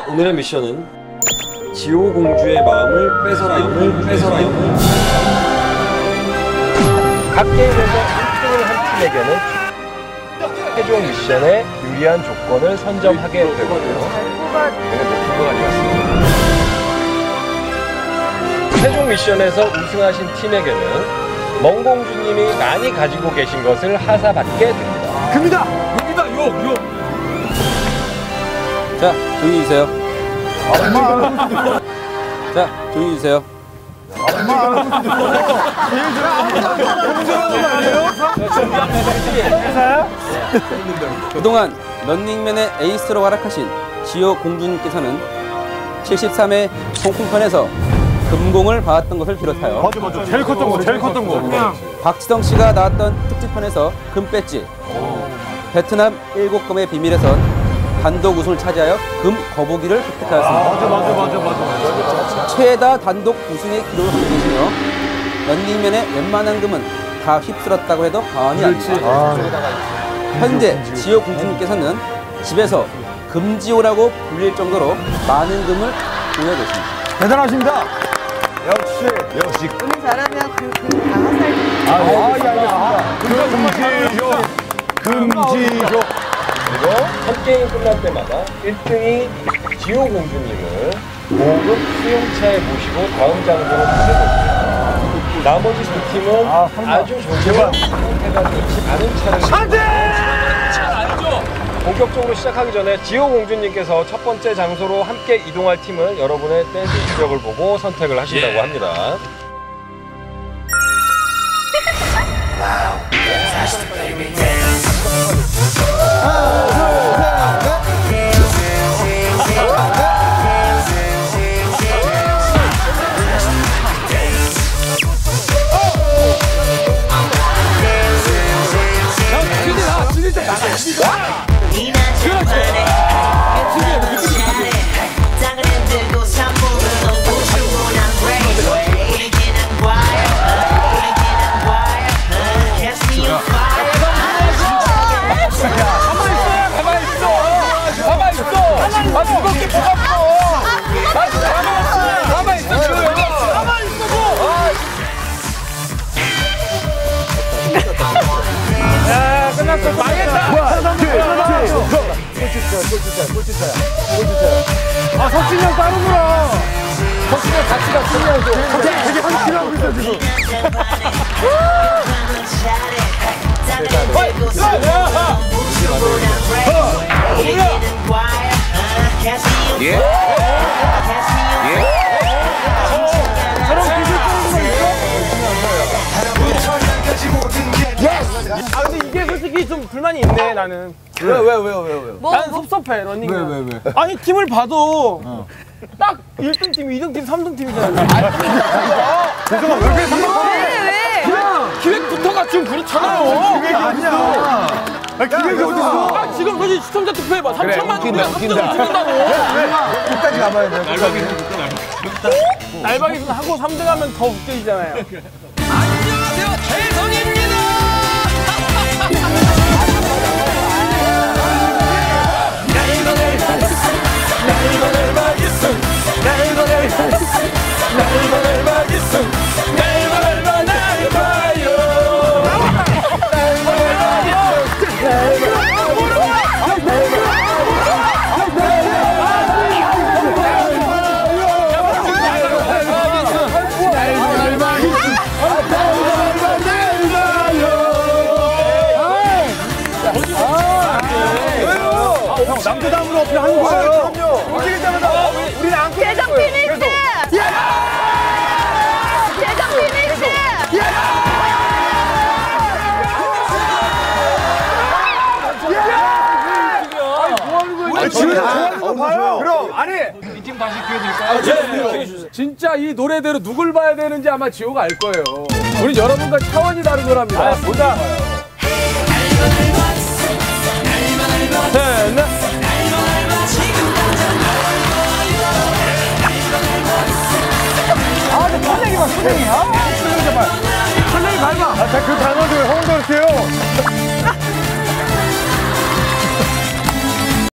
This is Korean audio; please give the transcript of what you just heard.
오늘의 미션은 지호 공주의 마음을 뺏어라. 각 게임에서 1등을 한 팀에게는 최종 미션에 유리한 조건을 선점하게 되고요. 최종 미션에서 우승하신 팀에게는 멍공주님이 많이 가지고 계신 것을 하사받게 됩니다. 금이다! 자, 조용히 주세요. 자, 조용히 주세요. 그동안 런닝맨의 에이스로 활약하신 지호 공주님께서는 73회 홍콩편에서 금공을 받았던 것을 비롯하여 맞아. 제일 컸던 거. 박지성 씨가 나왔던 특집편에서 금 배지, 베트남 7금의 비밀에선 단독 우승을 차지하여 금 거북이를 획득하였습니다. 맞아. 최다 단독 우승의 기록을 갖고 계시며 런닝맨의 웬만한 금은 다 휩쓸었다고 해도 과언이 아닙니다. 현재 지호 공주님께서는 집에서 금지호라고 불릴 정도로 많은 금을 보유하고 계십니다. 대단하십니다. 역시. 오늘 잘하면 다 헛살. 금지효. 그리고 한 게임 끝날 때마다 1등이 지호 공주님을 고급 수용차에 모시고 다음 장소로 보내거든요. 나머지 두 팀은 아주 조용한 상태가 좋지 않은 차를 본격적으로 시작하기 전에 지호 공주님께서 첫 번째 장소로 함께 이동할 팀은 여러분의 댄스 실력을 보고 선택을 하신다고 합니다. 끝났어. 망했다. 꼴찌차야. 아, 석진이 형 따르구나. 석진이 형 같이 가, 석진이 형. 되게 한키라고 있어, 지금. 아, 근데 이게 솔직히 좀 불만이 있네, 나는. 왜요? 난 섭섭해, 러닝은. 왜? 아니, 팀을 봐도 딱 1등 팀, 2등 팀, 3등 팀이잖아. 죄송합니다. 왜 그렇게 생각해? 왜? 기획부터가 지금 그렇잖아요. 기획이 아니야. 기획이 어딨어? 아, 지금 솔직히 시청자 투표해봐. 3천만 우리가 3등을 찍는다고. 끝까지 가봐야 돼. 날방이 하고 3등 하면 더 웃겨지잖아요. 안녕하세요, 대성입니다. 남자다움으로 어필하는 거예요. 그럼요. 움직이자마자 우리는 안 끊어. 대장 피니스! 대장 피니스! 아니, 지금 좋아하는 거 봐요. 그럼 아니 이 팀 다시 기회 드릴까요? 진짜 이 노래대로 누굴 봐야 되는지 아마 지호가 알 거예요. 우리 여러분과 차원이 다른 거랍니다. 보자. 셋, 아, 근데 설레기만 설레기야? 설레기 밟아. 자, 그 닮아.